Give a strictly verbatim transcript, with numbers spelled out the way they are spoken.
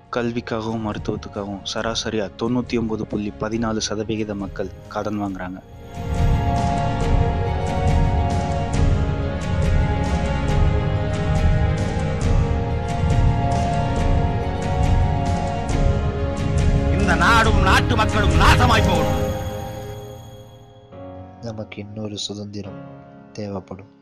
கல்விக்காகவும் மருத்துவத்துக்காகவும் சராசரியாக தொண்ணூற்றி ஒம்பது புள்ளி பதினாலு சதவிகித மக்கள் கடன் வாங்குறாங்க. இந்த நாடும் நாட்டு மக்களும் நாசமாய் போகணும். நமக்கு இன்னொரு சுதந்திரம் தேவைப்படும்.